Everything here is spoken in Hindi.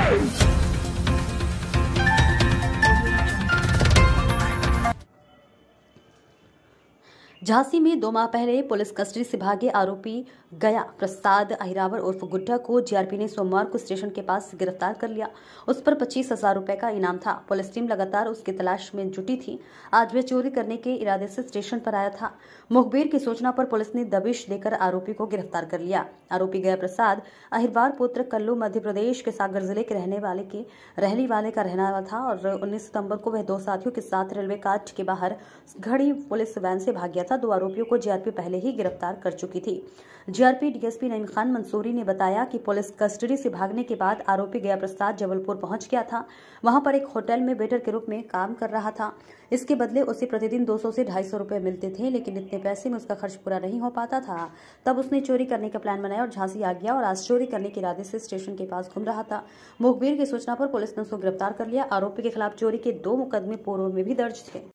झांसी में 2 माह पहले पुलिस कस्टडी से भागे आरोपी गया प्रसाद अहिरावर उर्फ गुड्डा को जीआरपी ने सोमवार को स्टेशन के पास गिरफ्तार कर लिया। उस पर 25,000 रुपए का इनाम था। पुलिस टीम लगातार उसकी तलाश में जुटी थी। आज वह चोरी करने के इरादे से स्टेशन पर आया था। मुखबिर की सूचना पर पुलिस ने दबिश देकर आरोपी को गिरफ्तार कर लिया। आरोपी गया प्रसाद अहिरवार पुत्र कल्लू मध्य प्रदेश के सागर जिले के रहने वाले का रहने वाला था और 19 सितंबर को वह 2 साथियों के साथ रेलवे काट के बाहर खड़ी पुलिस वैन से भाग गया था। 2 आरोपियों को जीआरपी पहले ही गिरफ्तार कर चुकी थी। जीआरपी डीएसपी नईम खान मंसूरी ने बताया कि पुलिस कस्टडी से भागने के बाद आरोपी गया प्रसाद जबलपुर पहुंच गया था। वहां पर एक होटल में वेटर के रूप में काम कर रहा था। इसके बदले उसे प्रतिदिन 200 से 250 रुपए मिलते थे, लेकिन इतने पैसे में उसका खर्च पूरा नहीं हो पाता था। तब उसने चोरी करने का प्लान बनाया और झांसी आ गया और आज चोरी करने के इरादे से स्टेशन के पास घूम रहा था। मुखबिर की सूचना पर पुलिस ने उसको गिरफ्तार कर लिया। आरोपी के खिलाफ चोरी के 2 मुकदमे पूर्व में भी दर्ज थे।